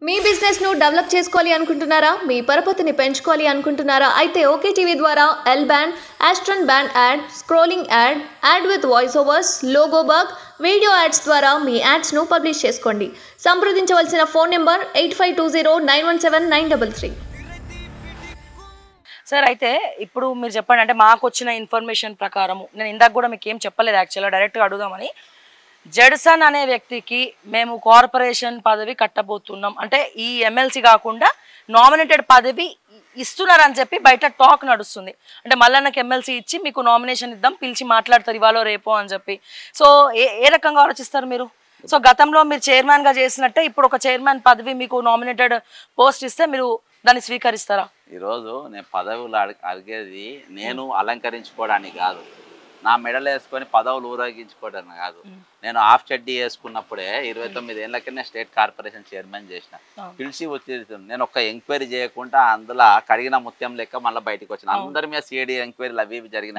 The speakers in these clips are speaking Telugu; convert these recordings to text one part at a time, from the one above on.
మీ బిజినెస్ ను డెవలప్ చేసుకోవాలి అనుకుంటున్నారా? మీ పరపతిని పెంచుకోవాలి అనుకుంటున్నారా? అయితే ఓకే టీవీ ద్వారా ఎల్ బ్యాండ్, ఆస్ట్రన్ band ad, scrolling ad, ad with voice overs, logo bug, video ads ద్వారా మీ యాడ్స్ ను పబ్లిష్ చేసుకోండి. సంప్రదించవలసిన ఫోన్ నెంబర్ 8520917933. సార్ అయితే ఇప్పుడు మీరు చెప్పండి, అంటే మాకు వచ్చిన ఇన్ఫర్మేషన్ ప్రకారం నేను ఇందాక కూడా మీకు ఏం చెప్పలేదు, యాక్చువల్గా డైరెక్ట్గా అడుగుదామని. జడ్సన్ అనే వ్యక్తికి మేము కార్పొరేషన్ పదవి కట్టబోతున్నాం, అంటే ఈ ఎమ్మెల్సీ కాకుండా నామినేటెడ్ పదవి ఇస్తున్నారని చెప్పి బయట టాక్ నడుస్తుంది. అంటే మల్లన్నకి ఎమ్మెల్సీ ఇచ్చి మీకు నామినేషన్ ఇద్దాం, పిలిచి మాట్లాడతారు ఇవాళ రేపో అని చెప్పి. సో ఏ రకంగా ఆలోచిస్తారు మీరు? సో గతంలో మీరు చైర్మన్గా చేసినట్టే ఇప్పుడు ఒక చైర్మన్ పదవి మీకు నామినేటెడ్ పోస్ట్ ఇస్తే మీరు దాన్ని స్వీకరిస్తారా? ఈరోజు నేను పదవులు అడిగేది నేను అలంకరించుకోవడానికి కాదు, నా మెడలు వేసుకొని పదవులు ఊరేగించుకోవడానికి కాదు. నేను హాఫ్ చెడ్డీ వేసుకున్నప్పుడే 29 ఏళ్ళకి నేను స్టేట్ కార్పొరేషన్ చైర్మన్ చేసిన. పిలిచి వచ్చి నేను ఒక ఎంక్వైరీ చేయకుండా అందులో కడిగిన ముత్యం లెక్క మళ్ళీ బయటకు వచ్చిన. అందరి మీద సిఐడి ఎంక్వైరీలు అవి జరిగిన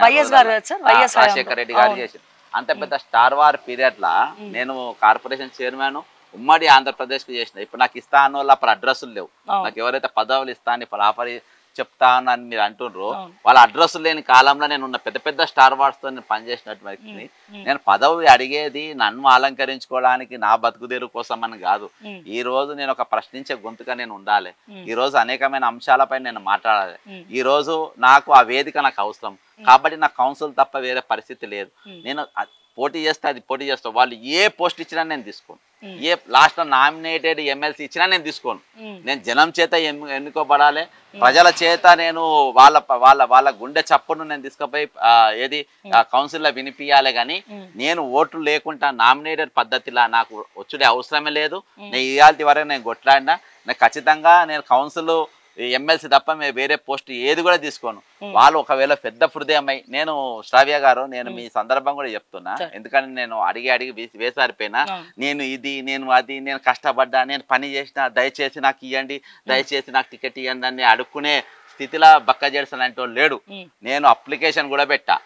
రాజశేఖర రెడ్డి గారు చేసిన. అంత పెద్ద స్టార్ వార్ పీరియడ్ లా నేను కార్పొరేషన్ చైర్మన్ ఉమ్మడి ఆంధ్రప్రదేశ్ కు చేసిన. ఇప్పుడు నాకు ఇస్తాను అప్పుడు అడ్రస్సులు లేవు. నాకు ఎవరైతే పదవులు ఇస్తాను ఇప్పుడు ఆఫర్ చెప్తాను అని మీరు అంటుండ్రు, వాళ్ళ అడ్రస్లు లేని కాలంలో నేను ఉన్న పెద్ద పెద్ద స్టార్ వార్స్ తో నేను పనిచేసినట్టు వ్యక్తిని. నేను పదవి అడిగేది నన్ను అలంకరించుకోవడానికి, నా బతుకుదేరు కోసం అని కాదు. ఈ రోజు నేను ఒక ప్రశ్నించే గొంతుగా నేను ఉండాలి. ఈ రోజు అనేకమైన అంశాలపై నేను మాట్లాడాలి. ఈ రోజు నాకు ఆ వేదిక నాకు అవసరం కాబట్టి నాకు కౌన్సిల్ తప్ప వేరే పరిస్థితి లేదు. నేను పోటీ చేస్తే అది పోటీ చేస్తాను. వాళ్ళు ఏ పోస్ట్ ఇచ్చినా నేను తీసుకోను. ఏ లాస్ట్ నామినేటెడ్ ఎమ్మెల్సీ ఇచ్చినా నేను తీసుకోను. నేను జనం చేత ఎన్నుకోబడాలి, ప్రజల చేత నేను వాళ్ళ వాళ్ళ వాళ్ళ గుండె చప్పును నేను తీసుకుపోయి ఏది కౌన్సిల్లో వినిపించాలి. కానీ నేను ఓట్లు లేకుండా నామినేటెడ్ పద్ధతిలా నాకు వచ్చుడే అవసరమే లేదు. నేను ఇవాళ వరకు నేను కొట్లాడినా నేను ఖచ్చితంగా నేను కౌన్సిల్ ఎమ్మెల్సీ తప్ప మేము వేరే పోస్ట్ ఏది కూడా తీసుకోను. వాళ్ళు ఒకవేళ పెద్ద హృదయమై నేను శ్రావ్య గారు నేను మీ సందర్భం కూడా చెప్తున్నా, ఎందుకంటే నేను అడిగి వేసారిపోయినా నేను ఇది నేను అది నేను కష్టపడ్డా నేను పని చేసిన దయచేసి నాకు ఇవ్వండి, దయచేసి నాకు టికెట్ ఇవ్వండి అని అడుక్కునే స్థితిలో బక్క జడ్సన్ అంటే లేడు. నేను అప్లికేషన్ కూడా పెట్టా.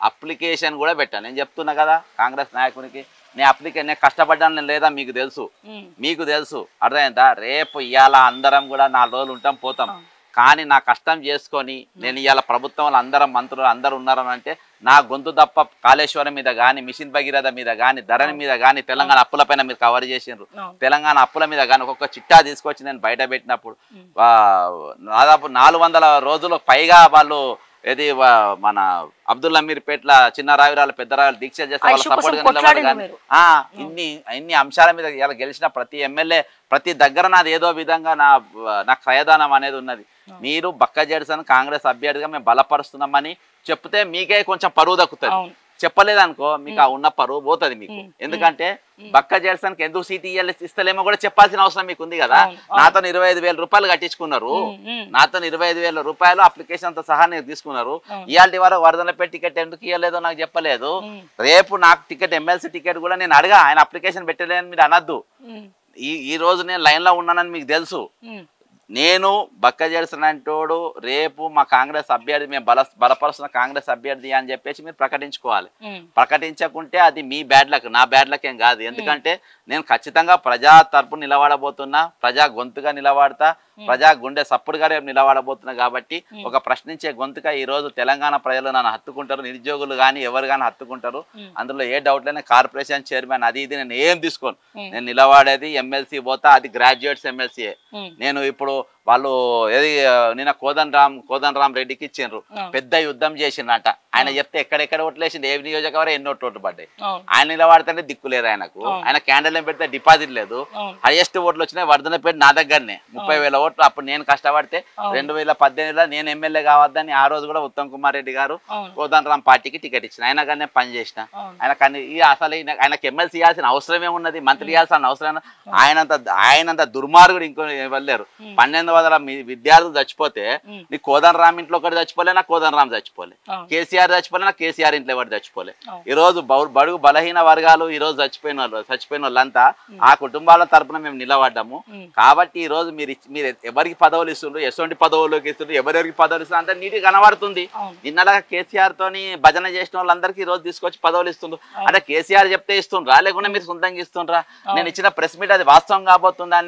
నేను చెప్తున్నా కదా కాంగ్రెస్ నాయకునికి, నేను అప్లికేషన్ నేను కష్టపడ్డాను లేదా మీకు తెలుసు అర్థమైందా? రేపు ఇవాళ అందరం కూడా 4 రోజులు ఉంటాం పోతాం, కానీ నా కష్టం చేసుకొని నేను ఇవాళ ప్రభుత్వంలో అందరం మంత్రులు అందరు ఉన్నారని అంటే నా గొంతు తప్ప కాళేశ్వరం మీద కానీ, మిషన్ భగీరథ మీద కానీ, ధరణి మీద కానీ, తెలంగాణ అప్పుల పైన మీరు కవర్ చేసిండ్రు, తెలంగాణ అప్పుల మీద కానీ ఒక్కొక్క చిట్టా తీసుకొచ్చి నేను బయట పెట్టినప్పుడు దాదాపు 400 రోజులు పైగా వాళ్ళు ఏది మన అబ్దుల్ అమీర్ పేట్ల చిన్న రావిరాలు పెద్ద రావిరాలు దీక్ష చేస్తే వాళ్ళ సపోర్ట్ గా నిలబడి కానీ ఇన్ని అంశాల మీద ఇలా గెలిచిన ప్రతి ఎమ్మెల్యే ప్రతి దగ్గర నాది ఏదో విధంగా నా క్రయదానం అనేది ఉన్నది. మీరు బక్క జడ్సన్ కాంగ్రెస్ అభ్యర్థిగా మేము బలపరుస్తున్నామని చెప్తే మీకే కొంచెం పరువు దక్కుతుంది. చెప్పలేదనుకో మీకు ఆ ఉన్న పరువు పోతుంది మీకు. ఎందుకంటే బక్క జడ్సన్కి ఎందుకు సీట్ ఇస్తలేమో కూడా చెప్పాల్సిన అవసరం మీకు ఉంది కదా. నాతో 25,000 రూపాయలు కట్టించుకున్నారు, నాతో 25,000 రూపాయలు అప్లికేషన్ తో సహా నేను తీసుకున్నారు. ఇవాళ వరకు వరదలపై టికెట్ ఎందుకు ఇవ్వలేదో నాకు చెప్పలేదు. రేపు నాకు టికెట్ ఎమ్మెల్సీ టికెట్ కూడా నేను అడగా, ఆయన అప్లికేషన్ పెట్టలేదని మీరు అనద్దు. ఈ రోజు నేను లైన్ లో ఉన్నానని మీకు తెలుసు. నేను బక్క జడ్సన్ అంటోడు రేపు మా కాంగ్రెస్ అభ్యర్థి మేము బలపరుస్తున్న కాంగ్రెస్ అభ్యర్థి అని చెప్పేసి మీరు ప్రకటించుకోవాలి. ప్రకటించకుంటే అది మీ బ్యాడ్ లక్, నా బ్యాడ్ లక్ ఏం కాదు. ఎందుకంటే నేను ఖచ్చితంగా ప్రజా తరపు నిలబడబోతున్నా, ప్రజా గొంతుగా నిలబడతా, ప్రజా గుండె సప్పుడుగా రేపు నిలబడబోతున్నా. కాబట్టి ఒక ప్రశ్నించే గొంతుగా ఈ రోజు తెలంగాణ ప్రజలు నన్ను హత్తుకుంటారు, నిరుద్యోగులు కానీ ఎవరు కానీ హత్తుకుంటారు. అందులో ఏ డౌట్ లేని కార్పొరేషన్ చైర్మన్ అది ఇది నేను ఏం తీసుకోను. నేను నిలబడేది ఎమ్మెల్సీ పోతా, అది గ్రాడ్యుయేట్స్ ఎమ్మెల్సీయే. నేను ఇప్పుడు వాళ్ళు ఏది నిన్న కోదన్ రామ్ రెడ్డికి ఇచ్చిండ్రు, పెద్ద యుద్ధం చేసిండ్రంట. ఆయన చెప్తే ఎక్కడెక్కడ ఓట్లేసింది, ఏ నియోజకవర్గం ఎన్నో ఓట్లు పడ్డాయి. ఆయన నిలబడితేనే దిక్కు లేదు ఆయనకు. ఆయన క్యాండిల్ పెడితే డిపాజిట్ లేదు. హైయెస్ట్ ఓట్లు వచ్చినాయి వర్ధనపేట నా దగ్గరనే 30,000 ఓట్లు. అప్పుడు నేను కష్టపడితే 2018లో నేను ఎమ్మెల్యే కావద్దని ఆ రోజు కూడా ఉత్తమ్ కుమార్ రెడ్డి గారు కోదన్ రామ్ పార్టీకి టికెట్ ఇచ్చిన. ఆయన కానీ పని చేసిన. ఆయన కానీ అసలు ఆయనకు ఎమ్మెల్సీ ఇవ్వాల్సిన అవసరమే ఉన్నది, మంత్రి ఇవ్వాల్సిన అవసరం. ఆయనంత దుర్మార్గుడు ఇంకో వెళ్ళారు. 1200 విద్యార్థులు చచ్చిపోతే నీ కోదన్ రామ్ ఇంట్లో ఒకటి చచ్చిపోలే, నా కోదన్ రామ్ చచ్చిపోలే. కేసీఆర్ చచ్చిపోలే, నా కేసీఆర్ ఇంట్లో ఎవరు చచ్చిపోలే. ఈ రోజు బడుగు బలహీన వర్గాలు ఈ రోజు చచ్చిపోయిన వాళ్ళంతా ఆ కుటుంబాల తరపున మేము నిలబడ్డాము. కాబట్టి ఈ రోజు మీరు ఎవరికి పదవులు ఇస్తుండ్రు, ఎటువంటి పదవుల్లోకి ఇస్తుండ్రు, ఎవరెవరికి పదవులు ఇస్తున్నారు అంటే నీటి కనబడుతుంది. నిన్నలాగా కేసీఆర్ తోని భజన చేసిన వాళ్ళందరికీ ఈ రోజు తీసుకొచ్చి పదవులు ఇస్తుండ్రు. అంటే కేసీఆర్ చెప్తే ఇస్తుండ్రా లేకుండా మీరు సొంతంగా ఇస్తుండ్రా? నేను ఇచ్చిన ప్రెస్ మీట్ అది వాస్తవం కాబోతుందనే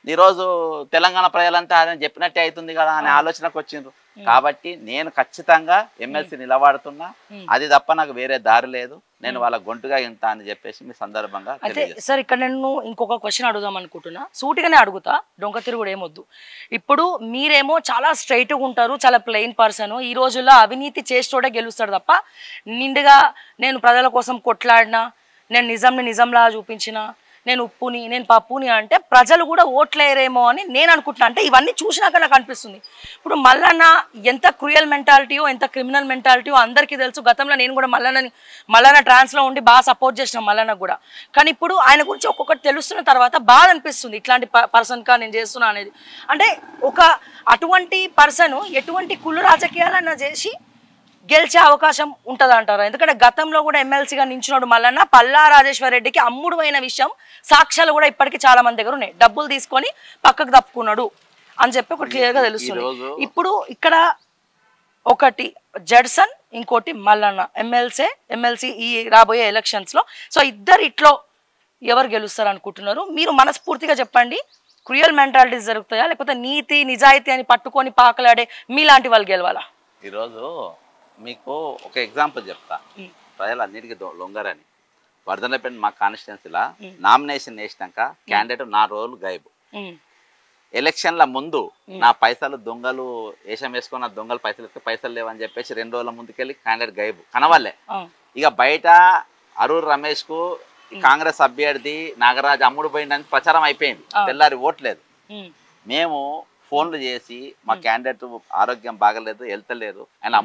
ఈరోజు తెలంగాణ ప్రజలంతా ఆయన చెప్పినట్టే అవుతుంది కదా అనే ఆలోచనకు వచ్చిండ్రు. కాబట్టి నేను ఖచ్చితంగా ఎమ్మెల్సీ నిలబడుతున్నా, అది తప్ప నాకు వేరే దారి లేదు. నేను వాళ్ళ గొంతుగా ఇంత అని చెప్పేసి మీ సందర్భంగా అయితే సార్ ఇక్కడ నేను ఇంకొక క్వశ్చన్ అడుగుదాం అనుకుంటున్నా, సూటిగానే అడుగుతా, డొంక తిరుగుడు ఏమొద్దు. ఇప్పుడు మీరేమో చాలా స్ట్రైట్గా ఉంటారు, చాలా ప్లెయిన్ పర్సన్. ఈ రోజుల్లో అవినీతి చేసేటోడే గెలుస్తాడు తప్ప నిండుగా నేను ప్రజల కోసం కొట్లాడినా, నేను నిజంలా చూపించిన, నేను ఉప్పుని నేను పప్పుని అంటే ప్రజలు కూడా ఓట్లేరేమో అని నేను అనుకుంటున్నా. అంటే ఇవన్నీ చూసినాక నాకు అనిపిస్తుంది. ఇప్పుడు మల్లన్న ఎంత క్రూయల్ మెంటాలిటీయో, ఎంత క్రిమినల్ మెంటాలిటీయో అందరికీ తెలుసు. గతంలో నేను కూడా మల్లన్న ట్రాన్స్లో ఉండి బాగా సపోర్ట్ చేసిన మల్లన్న కూడా. కానీ ఇప్పుడు ఆయన గురించి ఒక్కొక్కటి తెలుస్తున్న తర్వాత బాధ అనిపిస్తుంది, ఇట్లాంటి పర్సన్గా నేను చేస్తున్నా అనేది. అంటే ఒక అటువంటి పర్సన్ ఎటువంటి కుళ్ళు రాజకీయాలన్నా చేసి గెలిచే అవకాశం ఉంటుంది అంటారు. ఎందుకంటే గతంలో కూడా ఎమ్మెల్సీగా నించున్నాడు మల్లన్న. పల్లా రాజేశ్వర రెడ్డికి అమ్ముడు అయిన విషయం సాక్ష్యాలు కూడా ఇప్పటికీ చాలా మంది దగ్గర ఉన్నాయి. డబ్బులు తీసుకొని పక్కకు తప్పుకున్నాడు అని చెప్పి ఒక క్లియర్గా తెలుస్తుంది. ఇప్పుడు ఇక్కడ ఒకటి జడ్సన్, ఇంకోటి మల్లన్న ఎమ్మెల్సీ ఈ రాబోయే ఎలక్షన్స్లో. సో ఇట్లో ఎవరు గెలుస్తారు అనుకుంటున్నారు? మీరు మనస్ఫూర్తిగా చెప్పండి. క్రూయల్ మెంటాలిటీస్ జరుగుతాయా, లేకపోతే నీతి నిజాయితీ అని పట్టుకొని పాకలాడే మీలాంటి వాళ్ళు గెలవాలా? ఈరోజు మీకు ఒక ఎగ్జాంపుల్ చెప్తా, ప్రజలు అన్నిటికీ లొంగరని. వర్ధనపేట మా కాన్స్టిట్యున్సీలా నామినేషన్ వేసినాక క్యాండిడేట్ నా రోజులు గైబు. ఎలక్షన్ల ముందు నా పైసలు దొంగలు వేషం వేసుకొని నా దొంగలు పైసలు ఇస్తే పైసలు లేవని చెప్పేసి 2 రోజుల ముందుకెళ్ళి క్యాండిడేట్ గైబు కనవాలే. ఇక బయట అరూర్ రమేష్ కు కాంగ్రెస్ అభ్యర్థి నాగరాజు అమ్ముడు పోయిందని ప్రచారం అయిపోయింది, తెల్లారి ఓట్లేదు. మేము ఫోన్లు చేసి మా క్యాండిడేట్ ఆరోగ్యం బాగలేదు, వెళ్తలేదు,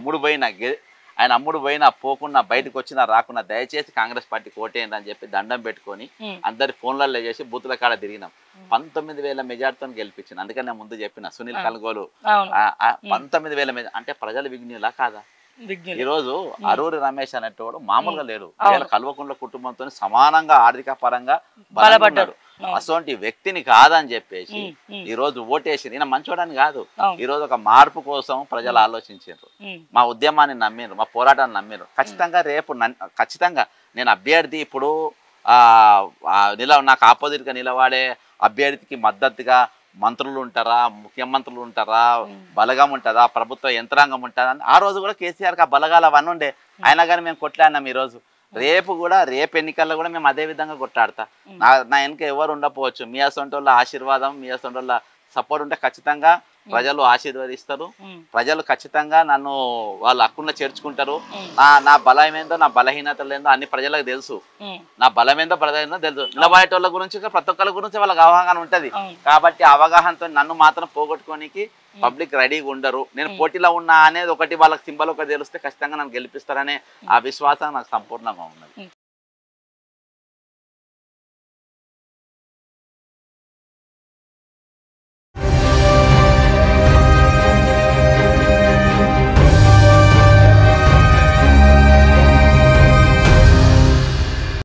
ఆయన అమ్ముడు పోయినా పోకుండా బయటకు వచ్చినా రాకుండా దయచేసి కాంగ్రెస్ పార్టీకి ఓటేయండి అని చెప్పి దండం పెట్టుకొని అందరి ఫోన్లలో చేసి బూతుల కాడ తిరిగినాం. 19,000 మెజార్టీతో గెలిపించింది. అందుకని నేను ముందు చెప్పిన సునీల్ కల్గోలు 19,000 మెజార్టీ అంటే ప్రజలు విఘ్నులా కాదా? ఈ రోజు అరూరి రమేష్ అనేటోడు మామూలుగా లేడు, కల్వకుంట్ల కుటుంబంతో సమానంగా ఆర్థిక పరంగా బలపడ్డాడు. అసోంటి వ్యక్తిని కాదని చెప్పేసి ఈ రోజు ఓటేసి, ఈయన మంచోడని కాదు, ఈ రోజు ఒక మార్పు కోసం ప్రజలు ఆలోచించారు, మా ఉద్యమాన్ని నమ్మిరు, మా పోరాటాన్ని నమ్మిరు. ఖచ్చితంగా నేను అభ్యర్థి ఇప్పుడు నాకు ఆపోజిట్ గా నిలబడే అభ్యర్థికి మద్దతుగా మంత్రులు ఉంటారా, ముఖ్యమంత్రులు ఉంటారా, బలగం ఉంటుందా, ప్రభుత్వ యంత్రాంగం ఉంటుందా అని ఆ రోజు కూడా కేసీఆర్కి ఆ బలగాలు అవన్నీ ఉండే. అయినా కానీ మేము కొట్లాడినాం. ఈ రోజు రేపు ఎన్నికల్లో కూడా మేము అదే విధంగా కొట్లాడతా. నా వెనక ఎవరు ఉండకపోవచ్చు, మీ అసొంటి వాళ్ళ ఆశీర్వాదం, మీ అసొంటి వాళ్ళ సపోర్ట్ ఉంటే ఖచ్చితంగా ప్రజలు ఆశీర్వదిస్తారు. ప్రజలు ఖచ్చితంగా నన్ను వాళ్ళ హక్కుల్లో చేర్చుకుంటారు. నా బలం ఏందో, నా బలహీనతలు ఏందో అన్ని ప్రజలకు తెలుసు. నా బలం ఏందో బలహీనతో తెలుసు. నిలబడేటోళ్ళ గురించి ప్రతి ఒక్కరి గురించి వాళ్ళకి అవగాహన ఉంటది. కాబట్టి అవగాహనతో నన్ను మాత్రం పోగొట్టుకోనికి పబ్లిక్ రెడీగా ఉండరు. నేను పోటీలో ఉన్నా అనేది ఒకటి వాళ్ళకి సింబల్ ఒకటి తెలిస్తే ఖచ్చితంగా నన్ను గెలిపిస్తారనే ఆ విశ్వాసం నాకు సంపూర్ణంగా ఉన్నది.